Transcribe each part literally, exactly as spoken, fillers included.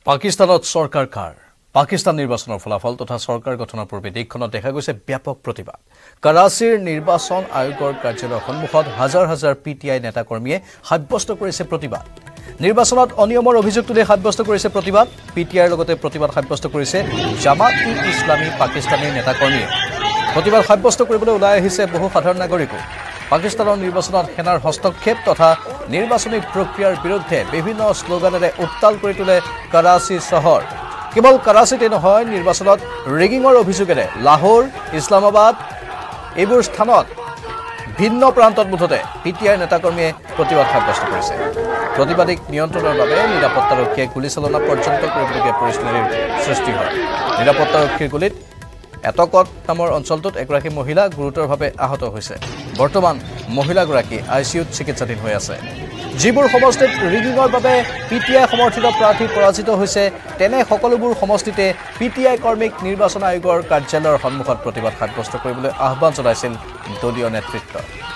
পাকিস্তানত সরকার কার পাকিস্তান নির্বাচনের ফলাফল তথা সরকার গঠনের পূর্বে দেশখনত দেখা গৈছে ব্যাপক প্রতিবাদ কৰাচীৰ নির্বাচন আয়োগৰ কাৰ্যালয়ৰ সন্মুখত হাজাৰ হাজাৰ পিটিআই নেতা কৰ্মীয়ে সাব্যস্ত কৰিছে প্ৰতিবাদ নিৰ্বাচনত অনিয়মৰ অভিযোগ তুলি সাব্যস্ত কৰিছে প্ৰতিবাদ পিটিআইৰ লগতে প্ৰতিবাদ সাব্যস্ত কৰিছে জামাত-ই-ইছলামী পাকিস্তানী নেতা কৰ্মীয়ে প্ৰতিবাদ সাব্যস্ত কৰিবলৈ ওলাই আহিছে বহু সাধাৰণ নাগৰিকো পাকিস্তানৰ নিৰ্বাচনত সেনাৰ হস্তক্ষেপ তথা নিৰ্বাচনী প্ৰক্ৰিয়াৰ বিৰুদ্ধে বিভিন্ন স্লোগানেৰে উত্তাল কৰি তোলে কৰাচী চহৰ কেৱল কৰাচীতে নহয় নিৰ্বাচনত ৰেগিঙৰ অভিযোগেৰে লাহোৰ ইছলামাবাদ এইবোৰ স্থানত ভিন্ন প্ৰান্তত মুঠতে পিটিআই নেতাকৰ্মীয়ে প্ৰতিবাদ সাব্যস্ত কৰিছে প্ৰতিবাদিক নিয়ন্ত্ৰণৰ বাবে নিৰাপত্তাৰক্ষীয়ে গুলীচালনা পৰ্যন্ত কৰিবলগীয়া পৰিস্থিতিৰ সৃষ্টি হয় নিৰাপত্তাৰক্ষীৰ গুলীত এটকত নামৰ অঞ্চলটোত এগৰাকী মহিলা গুৰুতৰভাৱে আহত হৈছে বৰ্তমান মহিলাগৰাকী আইচিইউত চিকিৎসাধীন হৈ আছে যিবোৰ সমষ্টিত ৰিগিঙৰ বাবে পিটিআই সমৰ্থিত প্ৰাৰ্থী পৰাজিত হৈছে তেনে সকলোবোৰ সমষ্টিতে পিটিআই কৰ্মীক নিৰ্বাচন আয়োগৰ কাৰ্যালয়ৰ সন্মুখত প্ৰতিবাদ সাব্যস্ত কৰিবলৈ আহ্বান জনাইছিল দলীয় নেতৃত্ব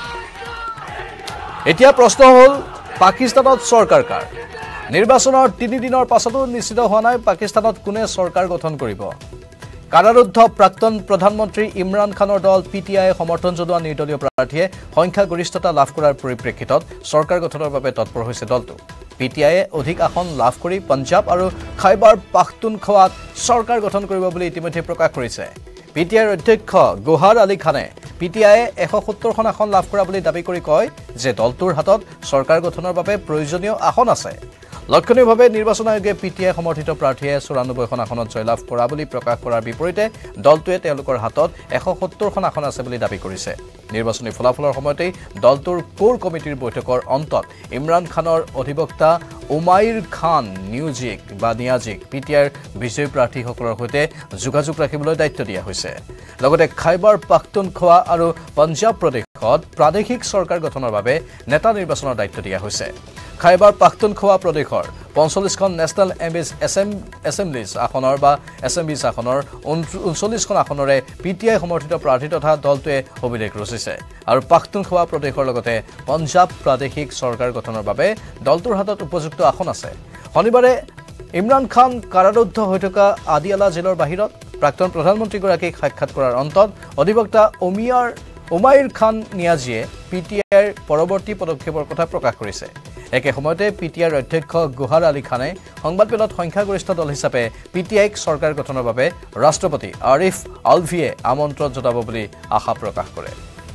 এতিয়া প্ৰশ্ন হ'ল পাকিস্তানত চৰকাৰ কাৰ নিৰ্বাচনৰ তিনি দিনৰ পাছতো নিশ্চিত হোৱা নাই পাকিস্তানত কোনে চৰকাৰ গঠন কৰিব কাৰাৰুদ্ধ প্ৰাক্তন প্ৰধানমন্ত্ৰী ইমৰান খানৰ দল পিটিআই সমৰ্থন জনোৱা নিৰ্দলীয় প্ৰাৰ্থীয়ে সংখ্যাগৰিষ্ঠতা লাভ কৰাৰ পৰিপ্ৰেক্ষিতত চৰকাৰ গঠনৰ বাবে তৎপৰ হৈছে দলটো পিটিআইয়ে অধিক আসন লাভ কৰি পঞ্জাব আৰু খাইবাৰ পাখতুনখোৱাত চৰকাৰ গঠন কৰিব বুলি ইতিমধ্যে প্ৰকাশ কৰিছে পিটিআইৰ অধ্যক্ষ গোহাৰ আলী খানে পিটিআইয়ে এশ সত্তৰখন আসন লাভ কৰা বুলি দাবী কৰি কয় যে দলটোৰ হাতত চৰকাৰ গঠনৰ বাবে প্ৰয়োজনীয় আসন আছে লক্ষণীয়ভাৱে নিৰ্বাচন আয়োগে পিটিআই সমৰ্থিত প্ৰাৰ্থীয়ে চৌৰান্নব্বৈখন আসনত জয়লাভ কৰা বুলি প্ৰকাশ কৰাৰ বিপৰীতে দলটোৱে তেওঁলোকৰ হাতত এশ সত্তৰখন আসন আছে বুলি দাবী কৰিছে নিৰ্বাচনী ফলাফলৰ সময়তে দলটোৰ কোৰ কমিটিৰ বৈঠকৰ অন্তত ইমৰান খানৰ অধিবক্তা উমাইৰ খান নিউজিক বা নিয়াজিক পিটিআইৰ বিজয়ী প্ৰাৰ্থীসকলৰ সৈতে যোগাযোগ ৰাখিবলৈ দায়িত্ব দিয়া হৈছে লগতে খাইবাৰ পাখতুনখোৱা আৰু পঞ্জাব প্ৰদেশত প্ৰাদেশিক চৰকাৰ গঠনৰ বাবে নেতা নিৰ্বাচনৰ দায়িত্ব দিয়া হৈছে খাইবাৰ পাখতুনখোৱা প্ৰদেশৰ পঞ্চল্লিছখন নেশ্যনেল এছেম্বলিজ আসনৰ বা এছেম্বলিজ আসনৰ ঊনচল্লিছখন আসনৰে পিটিআই সমৰ্থিত প্ৰাৰ্থী তথা দলটোৱে অভিলেখ ৰচিছে আৰু পাখতুনখোৱা প্ৰদেশৰ লগতে পঞ্জাব প্ৰাদেশিক চৰকাৰ গঠনৰ বাবে দলটোৰ হাতত উপযুক্ত আসন আছে শনিবাৰে ইমৰান খান কাৰাৰুদ্ধ হৈ থকা আদিয়ালা জেলৰ বাহিৰত প্ৰাক্তন প্ৰধানমন্ত্ৰীগৰাকীক সাক্ষাৎ কৰাৰ অন্তত অধিবক্তা উমিয়াৰ উমাইৰ খান নিয়াজিয়ে পিটিআইৰ পৰৱৰ্তী পদক্ষেপৰ কথা প্ৰকাশ কৰিছে একে সময়তে পিটিআইৰ অধ্যক্ষ গোহাৰ আলী খানে সংবাদমেলত সংখ্যাগৰিষ্ঠ দল হিচাপে পিটিআইক চৰকাৰ গঠনৰ বাবে ৰাষ্ট্ৰপতি আৰিফ আলভিয়ে আমন্ত্ৰণ জনাব বুলি আশা প্ৰকাশ কৰে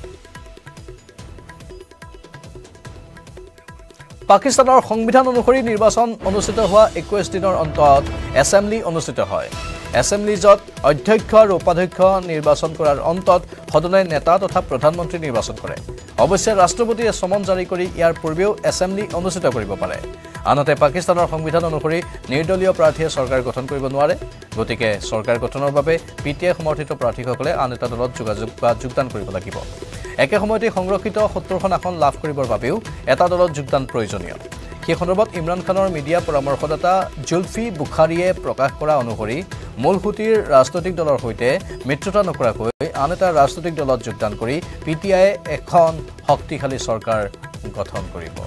পাকিস্তানৰ সংবিধান অনুসৰি নিৰ্বাচন অনুষ্ঠিত হোৱা একৈশ দিনৰ অন্তত এছেম্বলি অনুষ্ঠিত হয় এছেম্বলিজত অধ্যক্ষ আৰু উপাধ্যক্ষ নিৰ্বাচন কৰাৰ অন্তত সদনে নেতা তথা প্ৰধানমন্ত্ৰী নিৰ্বাচন কৰে অৱশ্যে ৰাষ্ট্ৰপতিয়ে সমন জাৰি কৰি ইয়াৰ পূৰ্বেও এছেম্বলি অনুষ্ঠিত কৰিব পাৰে আনহাতে পাকিস্তানৰ সংবিধান অনুসৰি নিৰ্দলীয় প্ৰাৰ্থীয়ে চৰকাৰ গঠন কৰিব নোৱাৰে গতিকে চৰকাৰ গঠনৰ বাবে পিটিআই সমৰ্থিত প্ৰাৰ্থীসকলে আন এটা দলত যোগাযোগ বা যোগদান কৰিব লাগিব একে সময়তে সংৰক্ষিত সত্তৰখন আসন লাভ কৰিবৰ বাবেও এটা দলত যোগদান প্ৰয়োজনীয় সেই সন্দৰ্ভত ইমৰান খানৰ মিডিয়া পৰামৰ্শদাতা জুলফি বুখাৰীয়ে প্ৰকাশ কৰা অনুসৰি মূলসুঁতিৰ ৰাজনৈতিক দলৰ সৈতে মিত্ৰতা নকৰাকৈ আন এটা ৰাজনৈতিক দলত যোগদান কৰি পিটিআইয়ে এখন শক্তিশালী চৰকাৰ গঠন কৰিব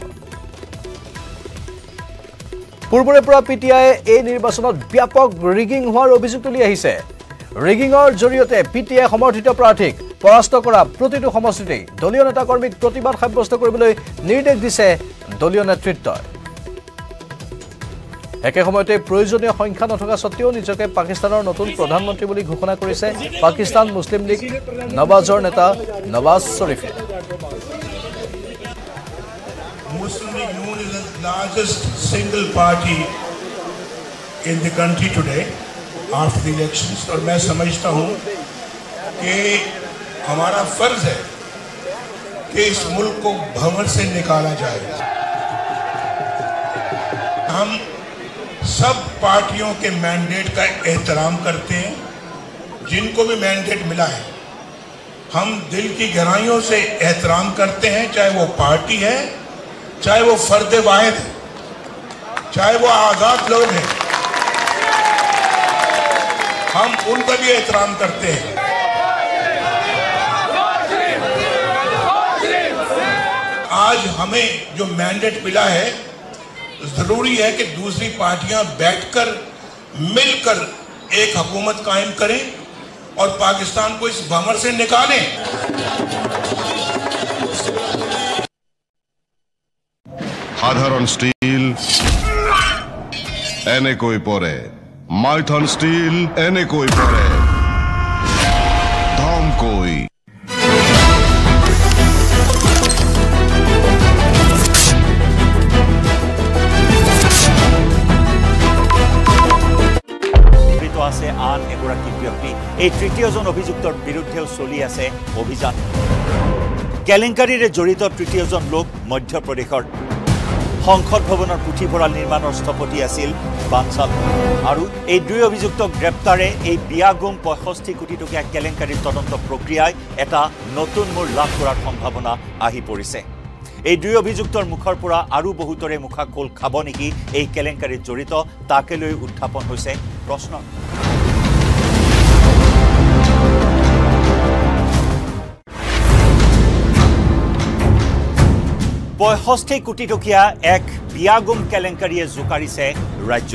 পূৰ্বৰে পৰা পিটিআইয়ে এই নিৰ্বাচনত ব্যাপক ৰিগিং হোৱাৰ অভিযোগ তুলি আহিছে ৰিগিঙৰ জৰিয়তে পিটিআই সমৰ্থিত প্ৰাৰ্থীক পৰাস্ত কৰা প্ৰতিটো সমষ্টিতে দলীয় নেতাকৰ্মীক প্ৰতিবাদ সাব্যস্ত কৰিবলৈ নিৰ্দেশ দিছে দলীয় নেতৃত্বই একে সময়তে প্ৰয়োজনীয় সংখ্যা নথকা সত্ত্বেও নিজকে পাকিস্তানৰ নতুন প্ৰধানমন্ত্ৰী বুলি ঘোষণা কৰিছে পাকিস্তান মুছলিম লীগ নৱাজৰ নেতা Nawaz শ্বৰীফে Muslim League Noon is the largest single party in the country today after the elections और मैं समझता हूँ कि हमारा फर्ज है कि इस मुल्क को भंवर से निकाला जाए हम सब पार्टियों के मैंडेट का एहतराम करते हैं जिनको भी मैंडेट मिला है हम दिल की गहराइयों से एहतराम करते हैं चाहे वो पार्टी है चाहे वो फर्द वाहिद है चाहे वो आज़ाद लोग हैं हम उनका भी एहतराम करते हैं आज हमें जो मैंडेट मिला है जरूरी है कि दूसरी पार्टियां बैठकर मिलकर एक हुकूमत कायम करें और पाकिस्तान को इस भंवर से निकालें। সাধারণ স্টিল এনে কই পরে, মাইথন স্টিল এনে কই পরে, ধম কই। আছে আন এগৰাকী ব্যক্তি। এই তৃতীয়জন অভিযুক্তৰ বিৰুদ্ধেও চলি আছে অভিযান। কেলেংকাৰীৰে জড়িত তৃতীয়জন লোক মধ্যপ্ৰদেশৰ। সংসদ ভৱনৰ পুথিভঁৰাল নিৰ্মাণৰ স্থপতি আছিল বানচাল। আৰু এই দুই অভিযুক্তক গ্ৰেপ্তাৰে এই বিয়াগুম পঁয়ষষ্ঠি কোটি টকীয়া কেলেংকাৰীৰ তদন্ত প্ৰক্ৰিয়াই এটা নতুন মূৰ লাভ কৰাৰ সম্ভাৱনা আহি পৰিছে। এই দুই অভিযুক্তৰ মুখৰ পৰা আৰু বহুতৰে মুখা কোল খাব নেকি এই কেলেংকাৰীত জড়িত, তাকে লৈ উত্থাপন হৈছে প্ৰশ্ন। পঁয়ষষ্ঠি কোটি টকীয়া এক বিয়াগুম কেলেংকাৰীয়ে জোকাৰিছে ৰাজ্য।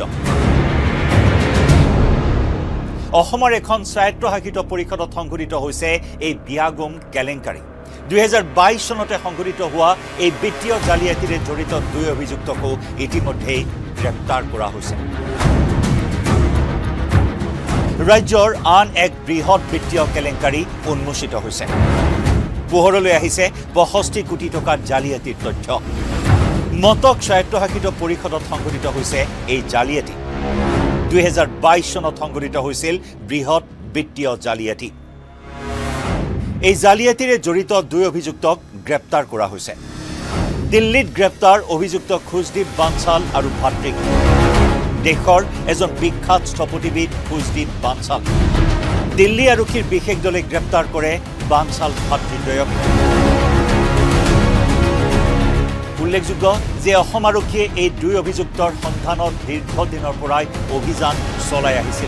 অসমৰ এখন স্বায়ত্তশাসিত পৰিষদত সংঘটিত হৈছে এই বিয়াগুম কেলেংকাৰী। দুহেজাৰ বাইশ চনতে সংঘটিত হোৱা এই বিত্তীয় জালিয়াতিৰে জড়িত দুই অভিযুক্তকো ইতিমধ্যেই গ্ৰেপ্তাৰ কৰা হৈছে। ৰাজ্যৰ আন এক বৃহৎ বিত্তীয় কেলেংকাৰী উন্মোচিত হৈছে। পোহৰলৈ আহিছে পঁয়ষষ্ঠি কোটি টকাৰ জালিয়াতিৰ তথ্য। মটক স্বায়ত্তশাসিত পৰিষদত সংঘটিত হৈছে এই জালিয়াতি। দুহেজাৰ বাইশ চনত সংঘটিত হৈছিল বৃহৎ বিত্তীয় জালিয়াতি। এই জালিয়াতিৰে জড়িত দুই অভিযুক্তক গ্ৰেপ্তাৰ কৰা হৈছে। দিল্লীত গ্ৰেপ্তাৰ অভিযুক্ত খুজদীপ বানচাল আৰু ভাতৃক। দেশৰ এজন বিখ্যাত স্থপতিবিদ খুজদীপ বানচাল। দিল্লী আৰক্ষীৰ বিশেষ দলে গ্ৰেপ্তাৰ কৰে বানচাল ভাতৃদ্বয়ক। উল্লেখযোগ্য যে অসম আৰক্ষীয়ে এই দুই অভিযুক্তৰ সন্ধানত দীৰ্ঘদিনৰ পৰাই অভিযান চলাই আহিছিল।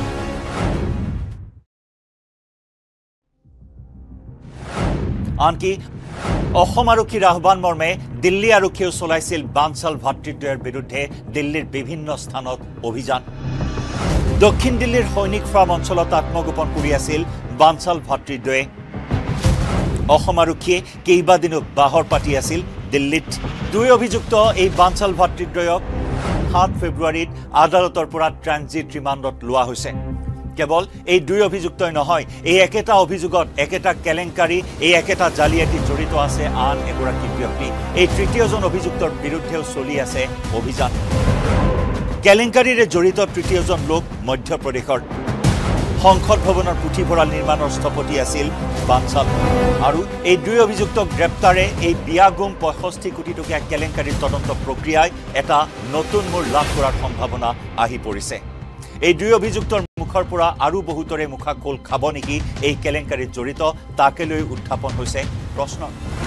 আনকি অসম আৰক্ষীৰ আহ্বান মৰ্মে দিল্লী আৰক্ষীয়েও চলাইছিল বানচাল ভাতৃদ্বয়ৰ বিৰুদ্ধে দিল্লীৰ বিভিন্ন স্থানত অভিযান। দক্ষিণ দিল্লীৰ সৈনিক ফাৰ্ম অঞ্চলত আত্মগোপন কৰি আছিল বানচাল ভাতৃদ্বয়ে। অসম আৰক্ষীয়ে কেইবাদিনো বাহৰ পাতি আছিল দিল্লীত। দুই অভিযুক্ত এই বানচাল ভাতৃদ্বয়ক সাত ফেব্ৰুৱাৰীত আদালতৰ পৰা ট্ৰানজিট ৰিমাণ্ডত লোৱা হৈছে। কেৱল এই দুই অভিযুক্তই নহয়, এই একেটা অভিযোগত একেটা কেলেংকাৰী, এই একেটা জালিয়াতিত জড়িত আছে আন এগৰাকী ব্যক্তি। এই তৃতীয়জন অভিযুক্তৰ বিৰুদ্ধেও চলি আছে অভিযান। কেলেংকাৰীৰে জড়িত তৃতীয়জন লোক মধ্যপ্ৰদেশৰ। সংসদ ভৱনৰ পুথিভঁৰাল নিৰ্মাণৰ স্থপতি আছিল বানচাল। আৰু এই দুই অভিযুক্তক গ্ৰেপ্তাৰে এই বিয়াগুম পঁয়ষষ্ঠি কোটি টকীয়া কেলেংকাৰীৰ তদন্ত প্ৰক্ৰিয়াই এটা নতুন মূৰ লাভ কৰাৰ সম্ভাৱনা আহি পৰিছে। এই দুই অভিযুক্তৰ মুখৰ পৰা আৰু বহুতৰে মুখা কোল খাব নেকি এই কেলেংকাৰীত জড়িত, তাকে লৈ উত্থাপন হৈছে প্ৰশ্ন।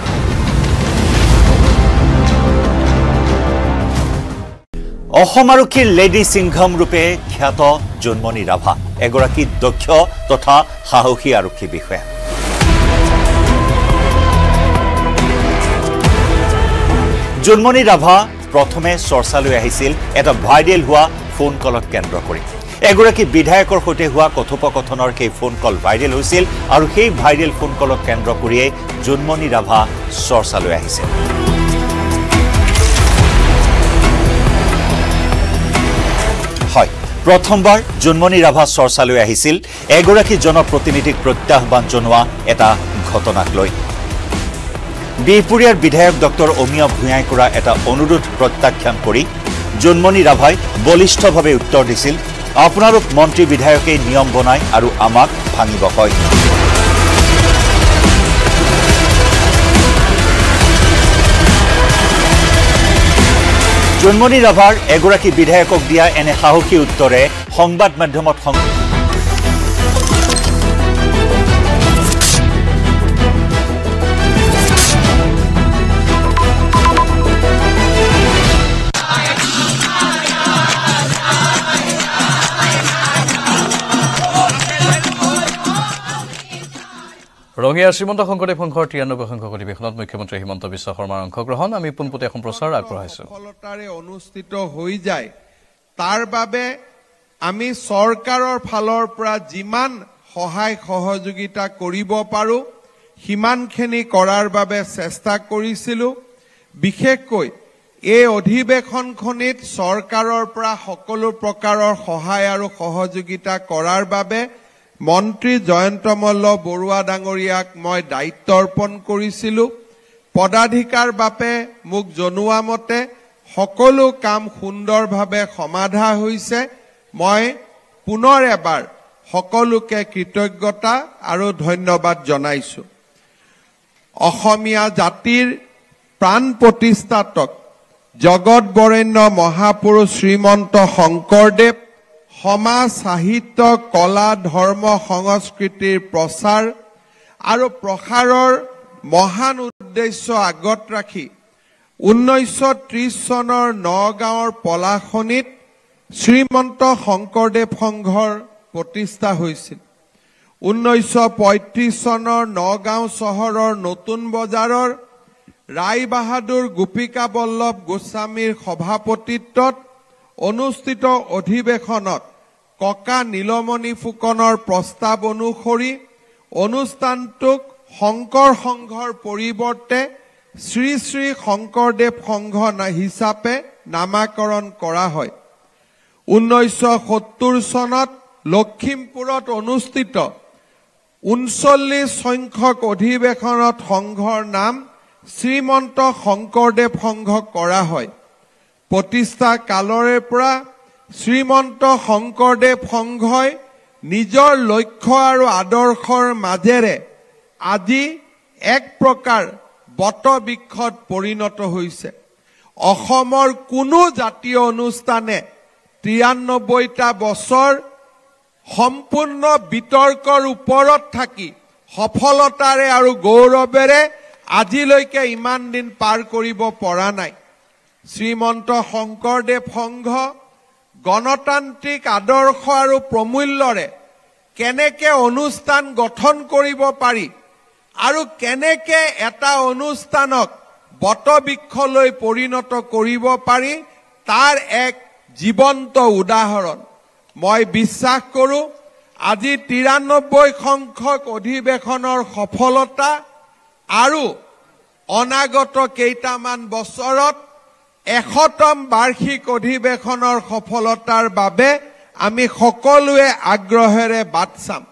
অসম আৰক্ষীৰ লেডি সিংঘম ৰূপে খ্যাত জোনমণি ৰাভা এগৰাকী দক্ষ তথা সাহসী আৰক্ষী বিষয়া। জোনমণি ৰাভা প্ৰথমে চৰ্চালৈ আহিছিল এটা ভাইৰেল হোৱা ফোন কলক কেন্দ্ৰ কৰি। এগৰাকী বিধায়কৰ সৈতে হোৱা কথোপকথনৰ সেই ফোন কল ভাইৰেল হৈছিল আৰু সেই ভাইৰেল ফোন কলক কেন্দ্ৰ কৰিয়ে জোনমণি ৰাভা চৰ্চালৈ আহিছিল। হয়, প্ৰথমবাৰ জোনমণি ৰাভা চৰ্চালৈ আহিছিল এগৰাকী জনপ্ৰতিনিধিক প্ৰত্যাহ্বান জনোৱা এটা ঘটনাক লৈ। বিহপুৰীয়াৰ বিধায়ক ডক্টৰ অমীয় ভূঞাই কৰা এটা অনুৰোধ প্ৰত্যাখ্যান কৰি জোনমণি ৰাভাই বলিষ্ঠভাৱে উত্তৰ দিছিল, আপোনালোক মন্ত্ৰী বিধায়কে নিয়ম বনায় আৰু আমাক ভাঙিব কয়। জোনমণি ৰাভাৰ এগৰাকী বিধায়কক দিয়া এনে সাহসী উত্তৰে সংবাদ মাধ্যমত ৰঙিয়াৰ শ্ৰীমন্ত শংকৰদেৱ সংঘৰ তিৰানব্বৈ সংখ্যক অধিৱেশনত মুখ্যমন্ত্ৰী হিমন্ত বিশ্ব শৰ্মাৰ অংশগ্ৰহণ আমি পোনপটীয়া সম্প্ৰচাৰ আগবঢ়াইছো। সফলতাৰে অনুষ্ঠিত হৈ যায় তাৰ বাবে আমি চৰকাৰৰ ফালৰ পৰা যিমান সহায় সহযোগিতা কৰিব পাৰো সিমানখিনি কৰাৰ বাবে চেষ্টা কৰিছিলো বিশেষকৈ এই অধিবেশনখনিত চৰকাৰৰ পৰা সকলো প্ৰকাৰৰ সহায় আৰু সহযোগিতা কৰাৰ বাবে মন্ত্ৰী জয়ন্ত মল্ল বৰুৱা ডাঙৰীয়াক মই দায়িত্ব অৰ্পণ কৰিছিলো পদাধিকাৰ বাবে মোক জনোৱা মতে সকলো কাম সুন্দৰভাৱে সমাধা হৈছে মই পুনৰ এবাৰ সকলোকে কৃতজ্ঞতা আৰু ধন্যবাদ জনাইছো অসমীয়া জাতিৰ প্ৰাণ প্ৰতিষ্ঠাতক জগত বৰেণ্য মহাপুৰুষ শ্ৰীমন্ত শংকৰদেৱ সমাজ সাহিত্য কলা ধৰ্ম সংস্কৃতিৰ প্ৰচাৰ আৰু প্ৰসাৰৰ মহান উদ্দেশ্য আগত ৰাখি ঊনৈছশ ত্ৰিশ চনৰ নগাঁৱৰ পলাশনিত শ্ৰীমন্ত শংকৰদেৱ সংঘৰ প্ৰতিষ্ঠা হৈছিল ঊনৈছশ পঁয়ত্ৰিশ চনৰ নগাঁও চহৰৰ নতুন বজাৰৰ ৰায় বাহাদুৰ গোপিকা বল্লভ গোস্বামীৰ সভাপতিত্বত অনুষ্ঠিত অধিবেশনত ককা নীলমণি ফুকনৰ প্ৰস্তাৱ অনুসৰি অনুষ্ঠানটোক শংকৰ সংঘৰ পৰিৱৰ্তে শ্ৰী শ্ৰী শংকৰদেৱ সংঘ হিচাপে নামাকৰণ কৰা হয় ঊনৈছশ সত্তৰ চনত লখিমপুৰত অনুষ্ঠিত ঊনচল্লিশ সংখ্যক অধিবেশনত সংঘৰ নাম শ্ৰীমন্ত শংকৰদেৱ সংঘ কৰা হয় প্ৰতিষ্ঠা কালৰে পৰা শ্ৰীমন্ত শংকৰদেৱ সংঘই নিজৰ লক্ষ্য আৰু আদৰ্শৰ মাজেৰে আজি এক প্ৰকাৰ বটবৃক্ষত পৰিণত হৈছে অসমৰ কোনো জাতীয় অনুষ্ঠানে তিৰানব্বৈটা বছৰ সম্পূৰ্ণ বিতৰ্কৰ ওপৰত থাকি সফলতাৰে আৰু গৌৰৱেৰে আজিলৈকে ইমান দিন পাৰ কৰিব পৰা নাই শ্ৰীমন্ত শংকৰদেৱ সংঘ গণতান্ত্ৰিক আদৰ্শ আৰু প্ৰমূল্যৰে কেনেকে অনুষ্ঠান গঠন কৰিব পাৰি আৰু কেনেকে এটা অনুষ্ঠানক বটবৃক্ষলৈ পৰিণত কৰিব পাৰি তাৰ এক জীৱন্ত উদাহৰণ মই বিশ্বাস কৰো আজি তিৰানব্বৈ সংখ্যক অধিবেশনৰ সফলতা আৰু অনাগত কেইটামান বছৰত এশতম বাৰ্ষিক অধিবেশনৰ সফলতাৰ বাবে আমি সকলোৱে আগ্ৰহেৰে বাট চাম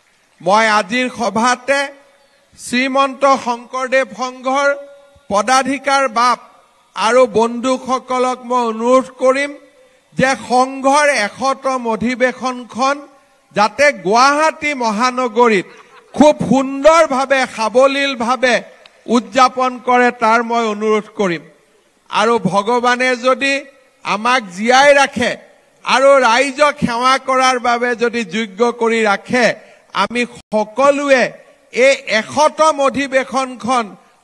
মই আজিৰ সভাতে শ্ৰীমন্ত শংকৰদেৱ সংঘৰ পদাধিকাৰ বাপ আৰু বন্ধুসকলক মই অনুৰোধ কৰিম যে সংঘৰ এশতম অধিবেশনখন যাতে গুৱাহাটী মহানগৰীত খুব সুন্দৰভাৱে সাৱলীলভাৱে উদযাপন কৰে তাৰ মই অনুৰোধ কৰিম আৰু ভগৱানে যদি আমাক জীয়াই ৰাখে আৰু ৰাইজক সেৱা কৰাৰ বাবে যদি যোগ্য কৰি ৰাখে আমি সকলোৱে এই এশতম অধিবেশনখন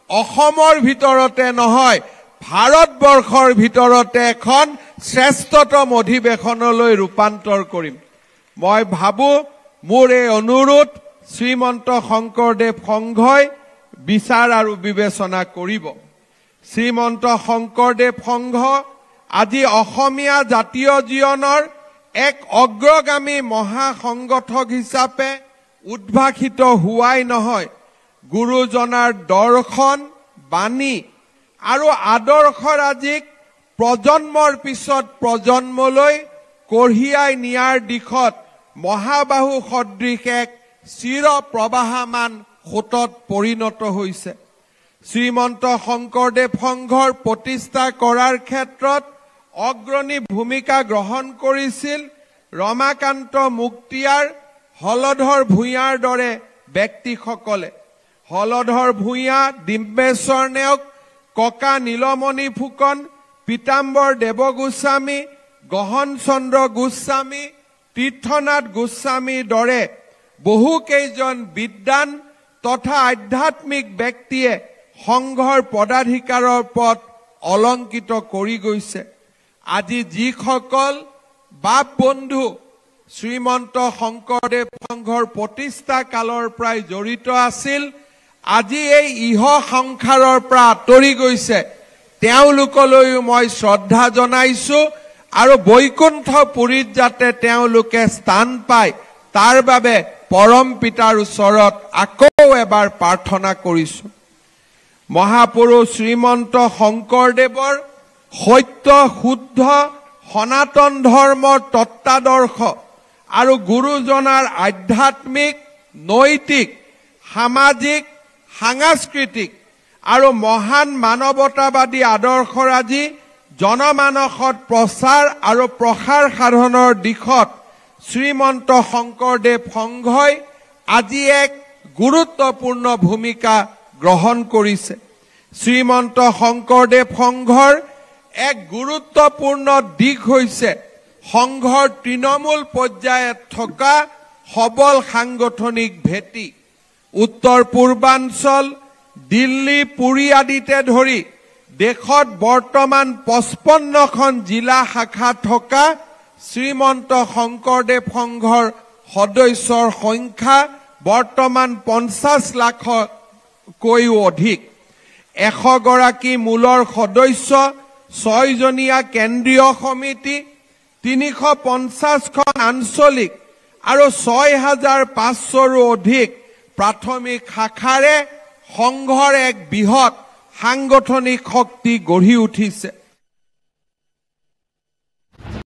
অসমৰ ভিতৰতে নহয় ভাৰতবৰ্ষৰ ভিতৰতে এখন শ্ৰেষ্ঠতম অধিবেশনলৈ ৰূপান্তৰ কৰিম মই ভাবো মোৰ এই অনুৰোধ শ্ৰীমন্ত শংকৰদেৱ সংঘই বিচাৰ আৰু বিবেচনা কৰিব শ্ৰীমন্ত শংকৰদেৱ সংঘ আজি অসমীয়া জাতীয় জীৱনৰ এক অগ্ৰগামী মহাসংগঠক হিচাপে উদ্ভাসিত হোৱাই নহয় গুৰুজনাৰ দৰ্শন বাণী আৰু আদৰ্শৰাজিক প্ৰজন্মৰ পিছত প্ৰজন্মলৈ কঢ়িয়াই নিয়াৰ দিশত মহাবাহু সদৃশ এক চিৰ প্ৰবাহমান সোঁতত পৰিণত হৈছে শ্ৰীমন্ত শংকৰদেৱ সংঘৰ প্ৰতিষ্ঠা কৰাৰ ক্ষেত্ৰত অগ্ৰণী ভূমিকা গ্ৰহণ কৰিছিল ৰমাকান্ত মুক্তিয়াৰ হলধৰ ভূঞাৰ দৰে ব্যক্তিসকলে হলধৰ ভূঞা ডিম্বেশ্বৰ নেওগ ককা নীলমণি ফুকন পীতাম্বৰ দেৱগোস্বামী গহন চন্দ্ৰ গোস্বামী তীৰ্থনাথ গোস্বামীৰ দৰে বহু কেইজন বিদ্বান তথা আধ্যাত্মিক ব্যক্তিয়ে সংঘৰ পদাধিকাৰৰ পদ অলংকিত কৰি গৈছে আজি যিসকল বাপ বন্ধু শ্ৰীমন্ত শংকৰদেৱ সংঘৰ প্ৰতিষ্ঠা কালৰ পৰাই জড়িত আছিল আজি এই ইহ সংসাৰৰ পৰা আঁতৰি গৈছে তেওঁলোকলৈও মই শ্ৰদ্ধা জনাইছো আৰু বৈকুণ্ঠপুৰীত যাতে তেওঁলোকে স্থান পায় তাৰ বাবে পৰম পিতাৰ ওচৰত আকৌ এবাৰ প্ৰাৰ্থনা কৰিছো। মহাপুৰুষ শ্ৰীমন্ত শংকৰদেৱৰ সত্য শুদ্ধ সনাতন ধৰ্মৰ তত্ত্বাদৰ্শ আৰু গুৰুজনাৰ আধ্যাত্মিক নৈতিক সামাজিক সাংস্কৃতিক আৰু মহান মানৱতাবাদী আদৰ্শৰাজি জনমানসত প্ৰচাৰ আৰু প্ৰসাৰ সাধনৰ দিশত শ্ৰীমন্ত শংকৰদেৱ সংঘই আজি এক গুৰুত্বপূৰ্ণ ভূমিকা গ্ৰহণ কৰিছে। শ্ৰীমন্ত শংকৰদেৱ সংঘৰ এক গুৰুত্বপূৰ্ণ দিশ হৈছে সংঘৰ তৃণমূল পৰ্যায়ত থকা সবল সাংগঠনিক ভেটি। উত্তৰ পূৰ্বাঞ্চল দিল্লী পুৰী আদিতে ধৰি দেশত বৰ্তমান পঁচপন্নখন জিলা শাখা থকা শ্ৰীমন্ত শংকৰদেৱ সংঘৰ সদস্যৰ সংখ্যা বৰ্তমান পঞ্চাছ লাখতকৈও অধিক। এশ গৰাকী মূলৰ সদস্য, ছয়জনীয়া কেন্দ্ৰীয় সমিতি, তিনিশ পঞ্চাছখন আঞ্চলিক আৰু ছয় হাজাৰ পাঁচশৰো অধিক প্ৰাথমিক শাখাৰে সংঘৰ এক বৃহৎ সাংগঠনিক শক্তি গঢ়ি উঠিছে।